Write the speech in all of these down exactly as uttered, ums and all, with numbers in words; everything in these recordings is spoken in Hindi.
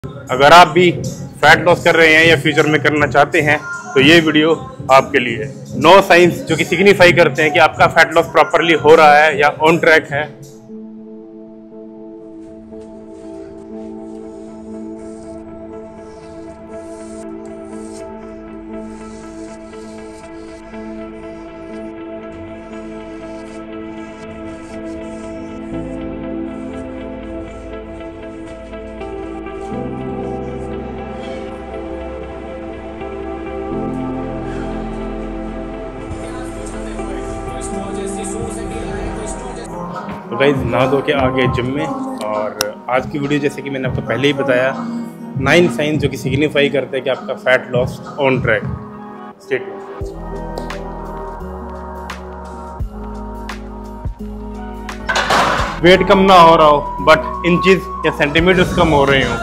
अगर आप भी फैट लॉस कर रहे हैं या फ्यूचर में करना चाहते हैं तो ये वीडियो आपके लिए। नौ साइंस जो कि सिग्निफाई करते हैं कि आपका फैट लॉस प्रॉपरली हो रहा है या ऑन ट्रैक है। तो गाइस नहा धो के आ गए जिम में, और आज की वीडियो जैसे कि मैंने आपको पहले ही बताया, नाइन साइन जो कि सिग्निफाई करते हैं कि आपका फैट लॉस ऑन ट्रैक। स्टेट वेट कम ना हो रहा हो बट इंचेस या सेंटीमीटर्स कम हो रहे हो।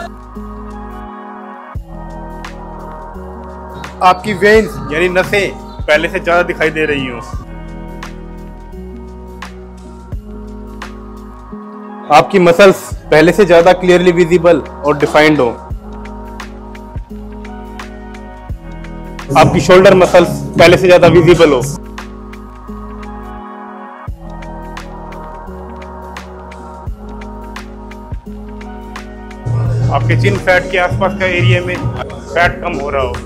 आपकी वेन्स यानी नसें पहले से ज्यादा दिखाई दे रही हो। आपकी मसल्स पहले से ज्यादा क्लियरली विजिबल और डिफाइंड हो। आपकी शोल्डर मसल्स पहले से ज्यादा विजिबल हो। आपके चिन फैट के आसपास का एरिया में फैट कम हो रहा हो।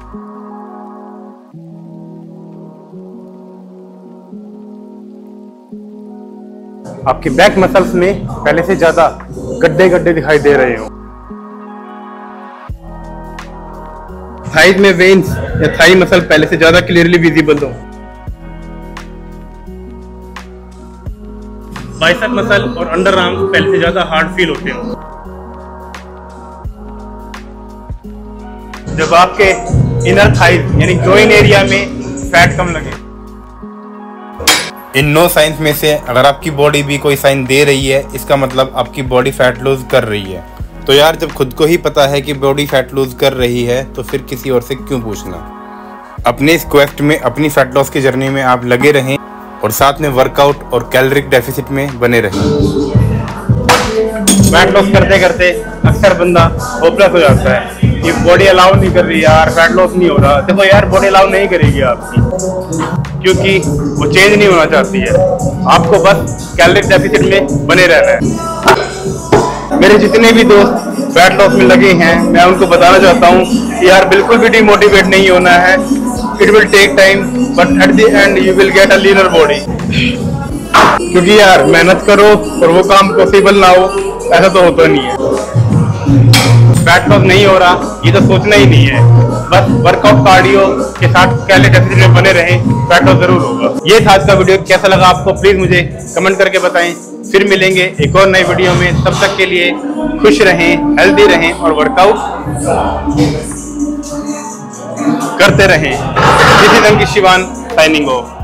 आपके बैक मसल्स में पहले से ज्यादा गड्ढे गड्ढे दिखाई दे रहे हो। थाइज में वेन्स या थाई मसल पहले से ज्यादा क्लियरली विजिबल हो। बाइसेप मसल और अंडर आर्म पहले से ज्यादा हार्ड फील होते हो। जब आपके इनर थाइज यानी ग्रोइन एरिया में फैट कम लगे। इन नो साइंस में से अगर आपकी बॉडी भी कोई साइन दे रही है, इसका मतलब आपकी बॉडी फैट लूज कर रही है। तो यार जब खुद को ही पता है कि बॉडी फैट लूज कर रही है तो फिर किसी और से क्यों पूछना। अपने इस क्वेस्ट में, अपनी फैट लॉस की जर्नी में आप लगे रहें और साथ में वर्कआउट और कैलोरिक डेफिसिट में बने रहें। फैट लॉस करते करते अक्सर बंदा होपलेस हो जाता है कि बॉडी अलाउ नहीं कर रही यार, फैट लॉस नहीं हो रहा। देखो यार, बॉडी अलाउ नहीं करेगी आपकी, क्योंकि वो चेंज नहीं होना चाहती है। आपको बस कैलोरिक डेफिसिट में बने रहना है। मेरे जितने भी दोस्त फैट लॉस में लगे हैं, मैं उनको बताना चाहता हूँ कि यार बिल्कुल भी डिमोटिवेट नहीं होना है। It will take time but at the end you will get a leaner body. क्योंकि यार मेहनत करो और वो काम पॉसिबल ना हो, ऐसा तो होता नहीं है। फैट लॉस नहीं हो रहा ये तो सोचना ही नहीं है, बस वर्कआउट कार्डियो के साथ कैलोरी डेफिसिट में बने रहें, फैट लॉस जरूर होगा। ये था आज का वीडियो। कैसा लगा आपको प्लीज मुझे कमेंट करके बताएं। फिर मिलेंगे एक और नई वीडियो में। तब तक के लिए खुश रहें, हेल्दी रहें और वर्कआउट करते रहें। This is Ankit Shivan signing of.